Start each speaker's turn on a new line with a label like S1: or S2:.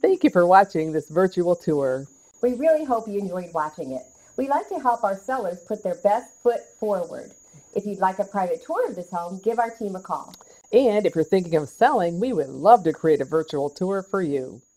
S1: Thank you for watching this virtual tour.
S2: We really hope you enjoyed watching it. We like to help our sellers put their best foot forward. If you'd like a private tour of this home, give our team a call.
S1: And if you're thinking of selling, we would love to create a virtual tour for you.